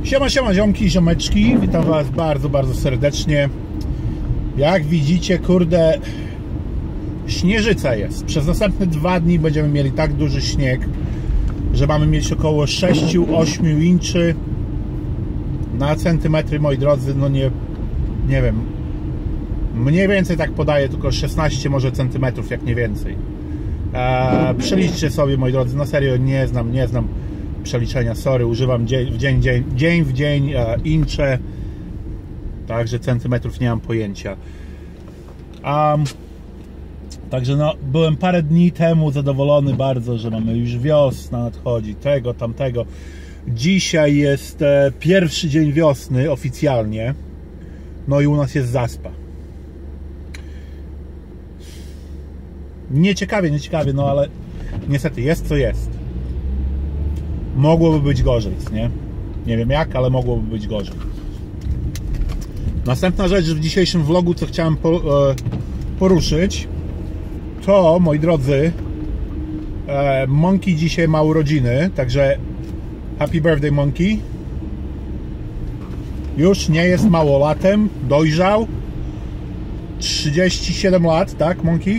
Siema, siema ziomki, ziomeczki, witam was bardzo, bardzo serdecznie. Jak widzicie, kurde, śnieżyca jest. Przez następne 2 dni będziemy mieli tak duży śnieg, że mamy mieć około 6-8 inczy na centymetry, moi drodzy. No nie wiem, mniej więcej tak podaję, tylko 16 może centymetrów, jak nie więcej. Przeliczcie sobie, moi drodzy, na serio nie znam przeliczenia, sorry, używam dzień w dzień incze, także centymetrów nie mam pojęcia. Także no, byłem parę dni temu zadowolony bardzo, że mamy już wiosna, nadchodzi tego, tamtego. Dzisiaj jest pierwszy dzień wiosny oficjalnie, no i u nas jest zaspa. Nieciekawie, no ale niestety jest co jest. Mogłoby być gorzej, nie? Nie wiem jak, ale mogłoby być gorzej. Następna rzecz w dzisiejszym vlogu, co chciałem poruszyć, to, moi drodzy, Monkey dzisiaj ma urodziny, także happy birthday, Monkey. Już nie jest małolatem, dojrzał. 37 lat, tak, Monkey?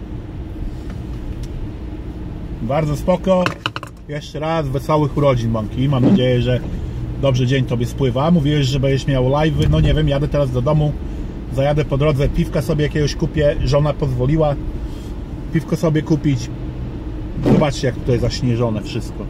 Bardzo spoko. Jeszcze raz wesołych urodzin, Monkey. Mam nadzieję, że dobrze dzień tobie spływa. Mówiłeś, że będziesz miał live'y. No nie wiem, jadę teraz do domu. Zajadę po drodze, piwka sobie jakiegoś kupię. Żona pozwoliła piwko sobie kupić. Zobaczcie, jak tutaj zaśnieżone wszystko.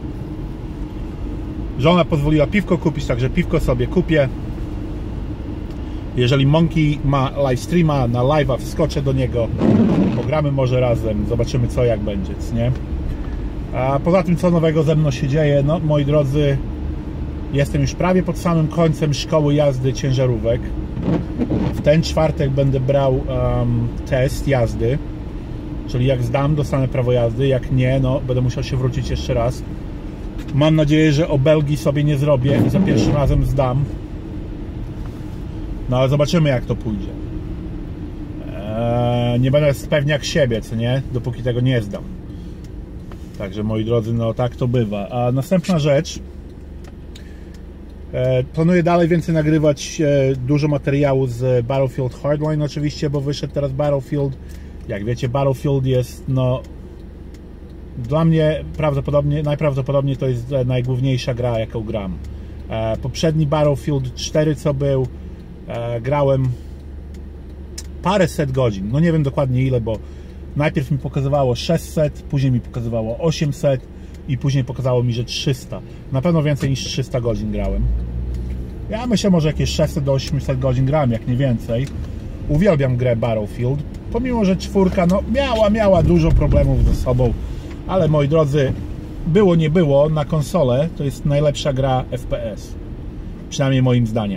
Żona pozwoliła piwko kupić, także piwko sobie kupię. Jeżeli Monkey ma live streama, na live'a wskoczę do niego. Pogramy może razem. Zobaczymy co, jak będzie, nie? A poza tym, co nowego ze mną się dzieje, no moi drodzy, jestem już prawie pod samym końcem szkoły jazdy ciężarówek. W ten czwartek będę brał test jazdy, czyli jak zdam, dostanę prawo jazdy, jak nie, no będę musiał się wrócić jeszcze raz. Mam nadzieję, że obelgi sobie nie zrobię i za pierwszym razem zdam. No ale zobaczymy, jak to pójdzie. Nie będę pewniak siebie, co nie, dopóki tego nie zdam. Także, moi drodzy, no tak to bywa. A następna rzecz, planuję dalej więcej nagrywać dużo materiału z Battlefield Hardline oczywiście, bo wyszedł teraz Battlefield. Jak wiecie, Battlefield jest, no, dla mnie najprawdopodobniej to jest najgłówniejsza gra, jaką gram. Poprzedni Battlefield 4, co był, grałem paręset godzin, no nie wiem dokładnie ile, bo najpierw mi pokazywało 600, później mi pokazywało 800 i później pokazało mi, że 300. Na pewno więcej niż 300 godzin grałem. Ja myślę, może jakieś 600 do 800 godzin grałem, jak nie więcej. Uwielbiam grę Battlefield, pomimo, że 4 no, miała dużo problemów ze sobą, ale moi drodzy, było nie było, na konsolę to jest najlepsza gra FPS. Przynajmniej moim zdaniem.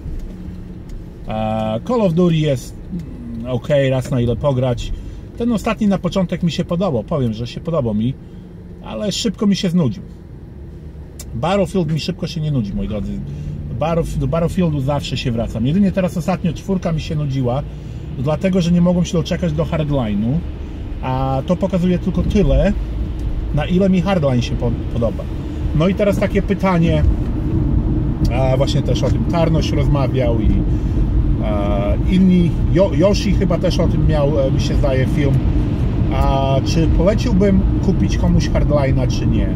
Call of Duty jest ok, raz na ile pograć. Ten ostatni na początek mi się podobał, powiem, że się podobał mi, ale szybko mi się znudził. Battlefield mi szybko się nie nudzi, moi drodzy. Do Battlefieldu zawsze się wracam. Jedynie teraz ostatnio 4 mi się nudziła, dlatego, że nie mogłem się doczekać do Hardline'u, a to pokazuje tylko tyle, na ile mi Hardline się podoba. No i teraz takie pytanie, właśnie też o tym Tarnoś rozmawiał i inni, Yoshi chyba też o tym miał, mi się zdaje, film. Czy poleciłbym kupić komuś Hardline'a, czy nie?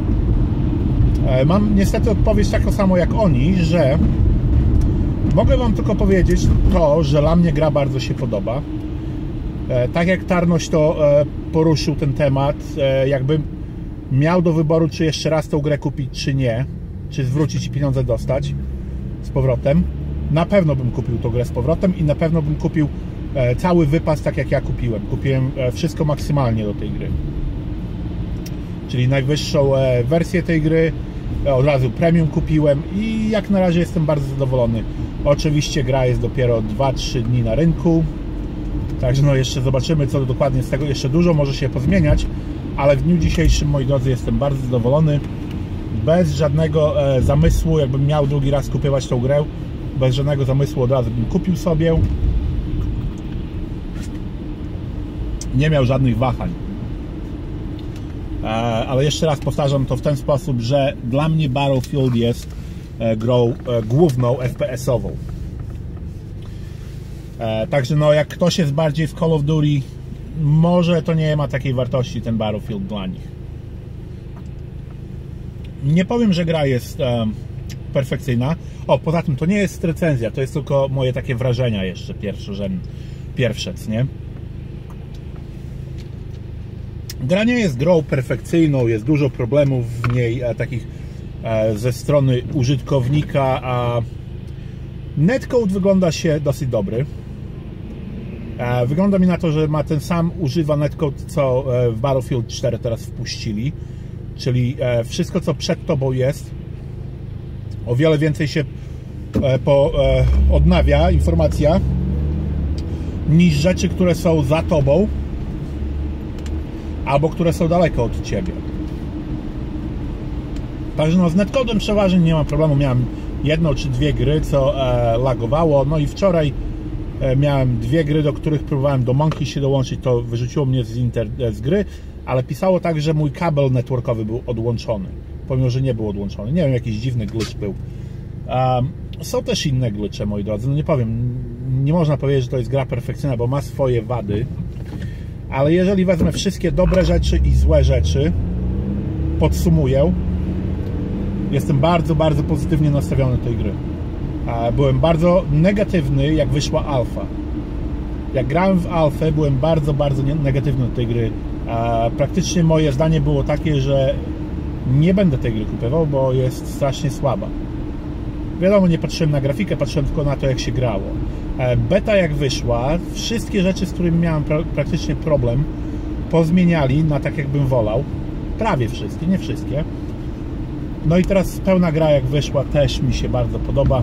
Mam niestety odpowiedź taką samą jak oni, że mogę wam tylko powiedzieć to, że dla mnie gra bardzo się podoba. Tak jak Tarnoś to poruszył ten temat, jakbym miał do wyboru, czy jeszcze raz tą grę kupić, czy nie, czy zwrócić i pieniądze dostać z powrotem, na pewno bym kupił tą grę z powrotem i na pewno bym kupił cały wypas tak jak ja kupiłem. Kupiłem wszystko maksymalnie do tej gry. Czyli najwyższą wersję tej gry, od razu premium kupiłem i jak na razie jestem bardzo zadowolony. Oczywiście gra jest dopiero 2-3 dni na rynku, także no jeszcze zobaczymy, co dokładnie z tego, jeszcze dużo może się pozmieniać, ale w dniu dzisiejszym, moi drodzy, jestem bardzo zadowolony. Bez żadnego zamysłu, jakbym miał drugi raz kupować tą grę, bez żadnego zamysłu od razu bym kupił sobie. Nie miał żadnych wahań. Ale jeszcze raz powtarzam to w ten sposób, że dla mnie Battlefield jest grą główną FPS-ową. Także no, jak ktoś jest bardziej w Call of Duty, może to nie ma takiej wartości ten Battlefield dla nich. Nie powiem, że gra jest perfekcyjna. O, poza tym to nie jest recenzja, to jest tylko moje takie wrażenia jeszcze pierwsze, nie? Gra nie jest grą perfekcyjną, jest dużo problemów w niej, takich ze strony użytkownika, a netcode wygląda się dosyć dobry. Wygląda mi na to, że ma ten sam, używa netcode, co w Battlefield 4 teraz wpuścili, czyli wszystko, co przed tobą jest, o wiele więcej się odnawia informacja niż rzeczy, które są za tobą albo które są daleko od ciebie. Także no, z netcodem przeważnie nie mam problemu. Miałem jedną czy dwie gry, co lagowało. No i wczoraj miałem dwie gry, do których próbowałem do Monkey się dołączyć, to wyrzuciło mnie z gry, ale pisało tak, że mój kabel networkowy był odłączony, pomimo że nie był odłączony. Nie wiem, jakiś dziwny glitch był. Są też inne glitche, moi drodzy. No nie powiem, nie można powiedzieć, że to jest gra perfekcyjna, bo ma swoje wady, ale jeżeli wezmę wszystkie dobre rzeczy i złe rzeczy, podsumuję, jestem bardzo, bardzo pozytywnie nastawiony do tej gry. Byłem bardzo negatywny, jak wyszła alfa. Jak grałem w alfę, byłem bardzo, bardzo negatywny do tej gry. Praktycznie moje zdanie było takie, że nie będę tej gry kupował, bo jest strasznie słaba. Wiadomo, nie patrzyłem na grafikę, patrzyłem tylko na to, jak się grało. Beta jak wyszła, wszystkie rzeczy, z którymi miałem praktycznie problem, pozmieniali na tak, jakbym wolał. Prawie wszystkie, nie wszystkie. No i teraz pełna gra jak wyszła, też mi się bardzo podoba.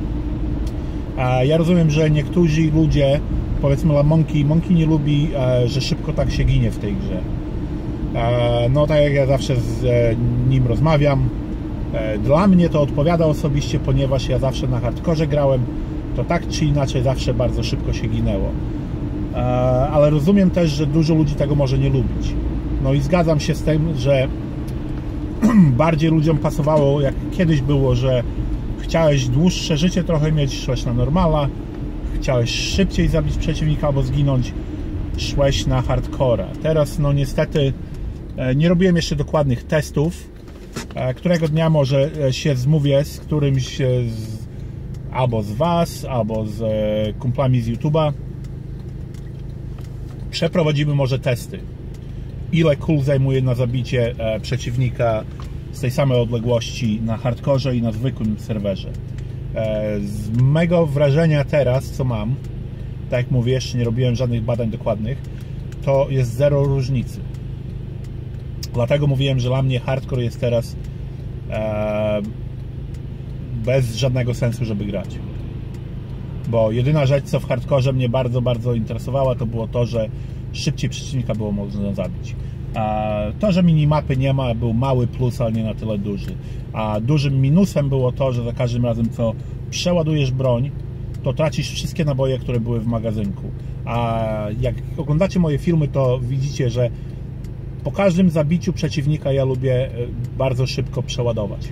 Ja rozumiem, że niektórzy ludzie, powiedzmy dla Monkey nie lubi, że szybko tak się ginie w tej grze. No tak jak ja zawsze z nim rozmawiam, dla mnie to odpowiada osobiście, ponieważ ja zawsze na hardkorze grałem, to tak czy inaczej zawsze bardzo szybko się ginęło. Ale rozumiem też, że dużo ludzi tego może nie lubić. No i zgadzam się z tym, że bardziej ludziom pasowało, jak kiedyś było, że chciałeś dłuższe życie trochę mieć, szłeś na normala, chciałeś szybciej zabić przeciwnika albo zginąć, szłeś na hardcora. Teraz no niestety nie robiłem jeszcze dokładnych testów. Którego dnia może się zmówię z którymś albo z Was, albo z kumplami z YouTube'a. Przeprowadzimy może testy. Ile kul zajmuje na zabicie przeciwnika z tej samej odległości na hardkorze i na zwykłym serwerze. Z mego wrażenia teraz, co mam, tak jak mówię, jeszcze nie robiłem żadnych badań dokładnych, to jest zero różnicy. Dlatego mówiłem, że dla mnie hardcore jest teraz bez żadnego sensu, żeby grać. Bo jedyna rzecz, co w hardkorze mnie bardzo, bardzo interesowała, to było to, że szybciej przeciwnika było można zabić. To, że minimapy nie ma, był mały plus, ale nie na tyle duży. A dużym minusem było to, że za każdym razem, co przeładujesz broń, to tracisz wszystkie naboje, które były w magazynku. A jak oglądacie moje filmy, to widzicie, że po każdym zabiciu przeciwnika ja lubię bardzo szybko przeładować.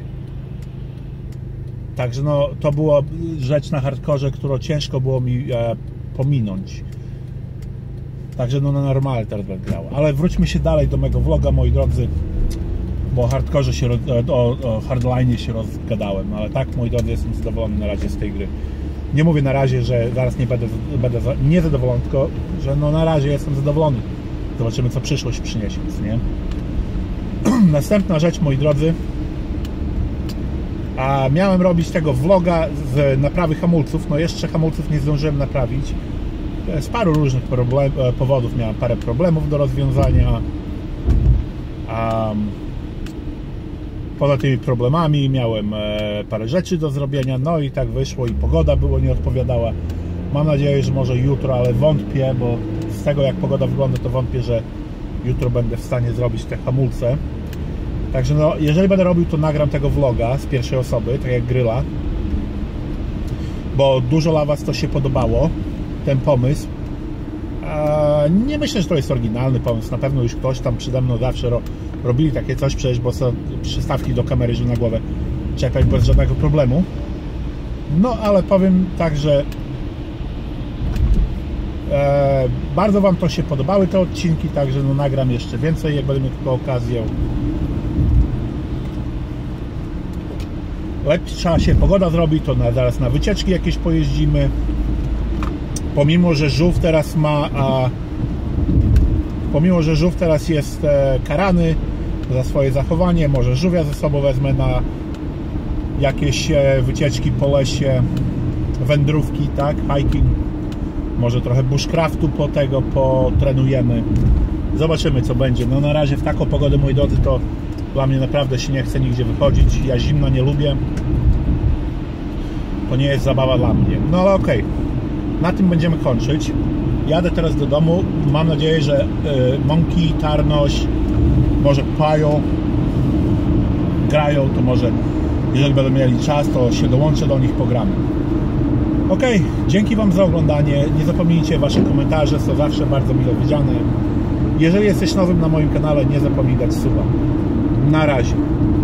Także no, to była rzecz na hardkorze, którą ciężko było mi pominąć. Także no na normalnie teraz będę grał. Ale wróćmy się dalej do mego vloga, moi drodzy, bo o hardkorze się, o hardline się rozgadałem. Ale tak, moi drodzy, jestem zadowolony na razie z tej gry. Nie mówię na razie, że zaraz nie będę niezadowolony, tylko że no na razie jestem zadowolony. Zobaczymy, co przyszłość przyniesie, nie? Następna rzecz, moi drodzy, miałem robić tego vloga z naprawy hamulców. No jeszcze hamulców nie zdążyłem naprawić. Z paru różnych powodów miałem parę problemów do rozwiązania. Poza tymi problemami miałem parę rzeczy do zrobienia. No i tak wyszło i pogoda nie odpowiadała. Mam nadzieję, że może jutro, ale wątpię, bo z tego jak pogoda wygląda, to wątpię, że jutro będę w stanie zrobić te hamulce. Także no, jeżeli będę robił, to nagram tego vloga z pierwszej osoby, tak jak Gryla, bo dużo dla Was to się podobało, ten pomysł. Nie myślę, że to jest oryginalny pomysł, na pewno już ktoś tam przede mną zawsze robili takie coś, przecież, bo są przystawki do kamery, że na głowę czekać bez żadnego problemu. No ale powiem tak, że bardzo Wam to się podobały te odcinki, także no nagram jeszcze więcej, jak będę miał tylko okazję. Lepsza się pogoda zrobi, to zaraz na wycieczki jakieś pojeździmy. Pomimo, że żółw teraz jest karany za swoje zachowanie, może żółwia ze sobą wezmę na jakieś wycieczki po lesie, wędrówki, tak, hiking, może trochę bushcraftu potrenujemy. Zobaczymy, co będzie. No na razie w taką pogodę, moi drodzy, to dla mnie naprawdę się nie chce nigdzie wychodzić. Ja zimno nie lubię. To nie jest zabawa dla mnie. No ale okej. Na tym będziemy kończyć. Jadę teraz do domu. Mam nadzieję, że Monkey, Tarnoś, może pają, grają, to może jeżeli będą mieli czas, to się dołączę do nich, pogramy. Ok, dzięki Wam za oglądanie. Nie zapomnijcie, Wasze komentarze są zawsze bardzo mile widziane. Jeżeli jesteś nowym na moim kanale, nie zapomnij dać suba. Na razie.